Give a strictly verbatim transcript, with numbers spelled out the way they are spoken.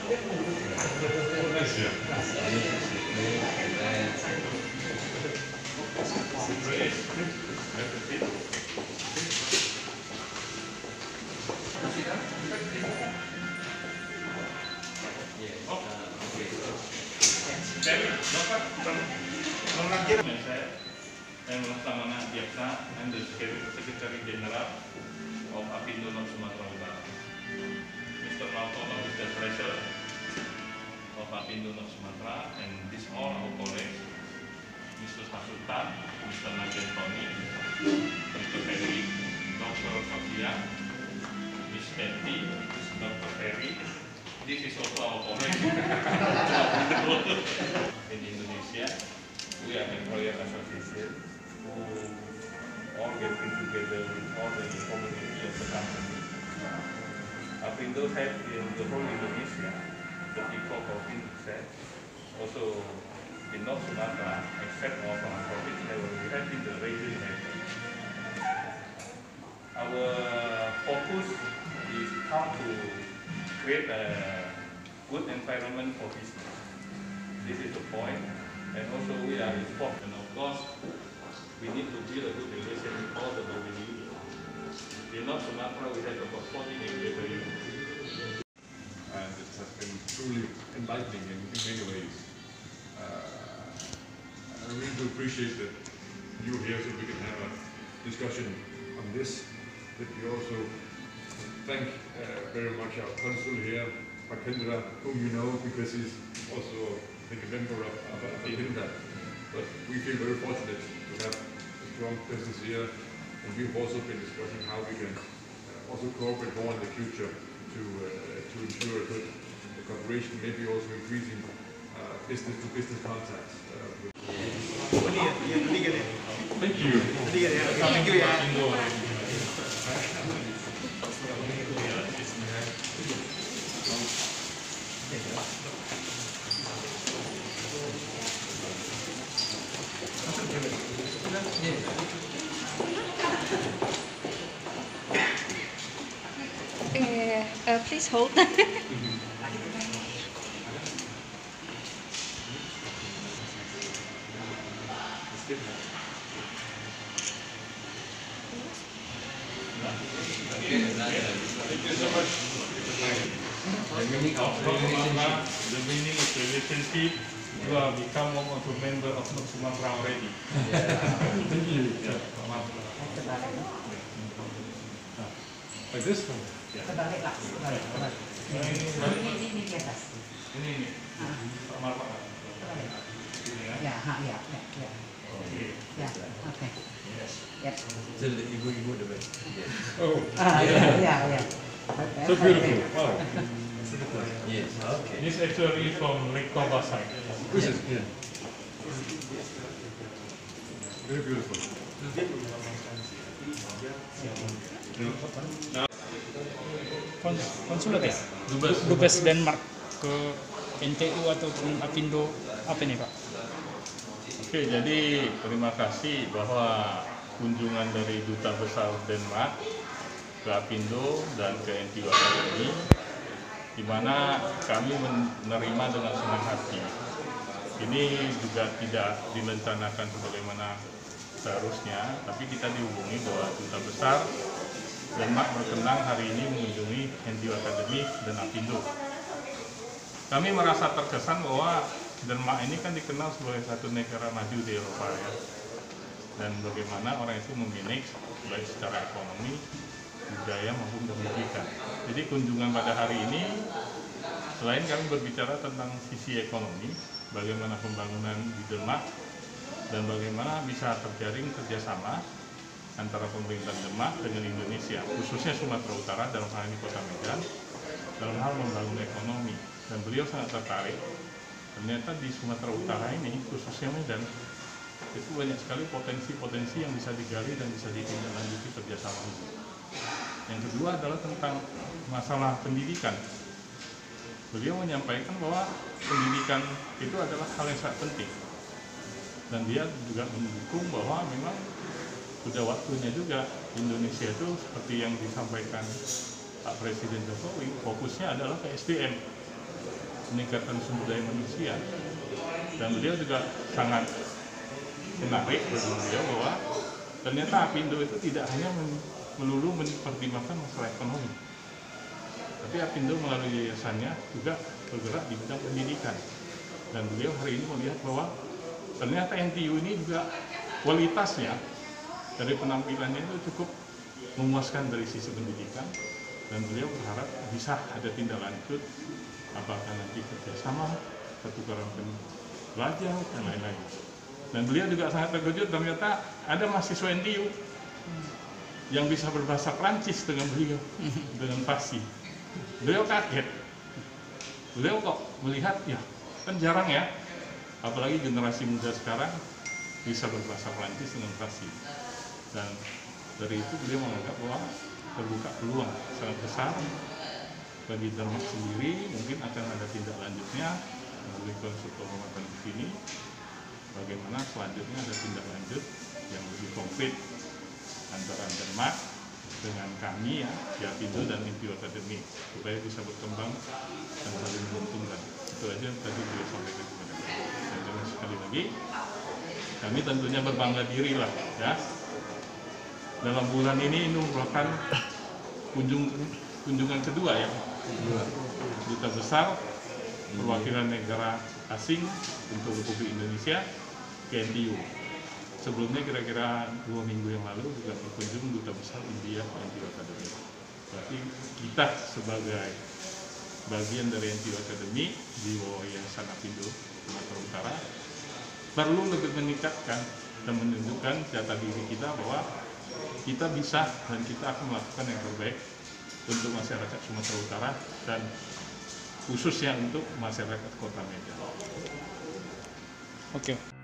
Saya Laksamana Adiaksa, I'm the Secretary General of Apindo North Sumatra Utara. Mister Malcolm is the Treasurer of Apindo North Sumatra, and these all our colleagues, Mister Sasutan, Mister Nagen Tony, Mister Ferry, Doctor Sofia, Miss Betty, Doctor Ferry. This is also our colleague in Indonesia. We are employer association who all getting together with all the community of the company. Apindo have in the whole Indonesia thirty-four provinces, also in North Sumatra, except of our province level, we have in the region level. Our focus is how to create a good environment for business. This is the point. And also we are involved, and of course we need to build a good relation with all the local unions. In North Sumatra we have about forty labor unions. And it has been truly enlightening in, in many ways. Uh, I really do appreciate that you here so we can have a discussion on this. But we also thank uh, very much our consul here, Pakendra, whom you know because he's also I think a member of, of, of Apindo. But we feel very fortunate to have a strong presence here, and we've also been discussing how we can uh, also cooperate more in the future to uh, to ensure good cooperation, maybe also increasing uh, business to business contacts. Uh, with Thank you. Thank you. Uh, uh, please hold. The meaning of relationship, the meaning of relationship, you have become one of the member of North Sumatra already. Thank you. Yeah. Like this one? Terbalik lah, terbalik, terbalik. Ini, ini, ini di atas. Ini, ini. Sama apa? Terbalik. Ya, ha, ya, ya, ya. Ya, oke. Yes. Jadi ibu-ibu the best. Oh. Ah, ya, ya, ya. So beautiful. Wow. Yes. Okay. This actually from Lake Toba side. This is yeah. Very beautiful. Konsulat ya? Dubes. Dubes Denmark ke N T U ataupun Apindo apa nih Pak? Oke, jadi terima kasih bahwa kunjungan dari Duta Besar Denmark ke Apindo dan ke N T U Academy, di mana kami menerima dengan senang hati. Ini juga tidak direncanakan sebagaimana seharusnya, tapi kita dihubungi bahwa Duta Besar Denmark berkenan hari ini mengunjungi N T U Academy dan Apindo. Kami merasa terkesan bahwa Denmark ini kan dikenal sebagai satu negara maju di Eropa ya, dan bagaimana orang itu memanage baik secara ekonomi, budaya maupun pendidikan. Jadi kunjungan pada hari ini, selain kami berbicara tentang sisi ekonomi, bagaimana pembangunan di Denmark dan bagaimana bisa terjaring kerjasama antara pemerintah Denmark dengan Indonesia, khususnya Sumatera Utara dalam hal ini Kota Medan, dalam hal membangun ekonomi. Dan beliau sangat tertarik. Ternyata di Sumatera Utara ini, khususnya Medan, itu banyak sekali potensi-potensi yang bisa digali dan bisa ditindaklanjuti kerjasama itu. Yang kedua adalah tentang masalah pendidikan. Beliau menyampaikan bahwa pendidikan itu adalah hal yang sangat penting. Dan dia juga mendukung bahwa memang sudah waktunya juga Indonesia itu seperti yang disampaikan Pak Presiden Jokowi, fokusnya adalah ke S D M. peningkatan sumber daya manusia. Dan beliau juga sangat menarik bagi beliau bahwa ternyata Apindo itu tidak hanya melulu mempertimbangkan masalah ekonomi, tapi Apindo melalui yayasannya juga bergerak di bidang pendidikan. Dan beliau hari ini melihat bahwa ternyata N T U ini juga kualitasnya dari penampilannya itu cukup memuaskan dari sisi pendidikan, dan beliau berharap bisa ada tindak lanjut apakah nanti kerjasama, pertukaran pelajar dan lain-lain. Dan beliau juga sangat terkejut ternyata ada mahasiswa N T U yang bisa berbahasa Prancis dengan beliau, dengan fasih. Beliau kaget. Beliau kok melihat, ya kan jarang ya, apalagi generasi muda sekarang bisa berbahasa Prancis dengan fasih. Dan dari itu beliau menganggap bahwa terbuka peluang sangat besar bagi Denmark sendiri. Mungkin akan ada tindak lanjutnya melalui konsul kehormatan di sini. Bagaimana selanjutnya ada tindak lanjut yang lebih konkret antara Denmark dengan kami ya, di Apindo dan N T U Academy, supaya bisa berkembang dan saling menguntungkan. Itu aja yang tadi beliau sampaikan kepada kami. Dan jangan sekali lagi, kami tentunya berbangga diri lah ya. Dalam bulan ini ini merupakan kunjung, kunjungan kedua ya, duta besar perwakilan negara asing untuk Republik Indonesia ke N T U. Sebelumnya kira-kira dua minggu yang lalu juga berkunjung duta besar India ke N T U Academy. Berarti kita sebagai bagian dari N T U Academy di bawah Yayasan Apindo Sumatera Utara perlu lebih meningkatkan dan menunjukkan jati diri kita bahwa kita bisa dan kita akan melakukan yang terbaik untuk masyarakat Sumatera Utara dan khususnya untuk masyarakat Kota Medan. Oke.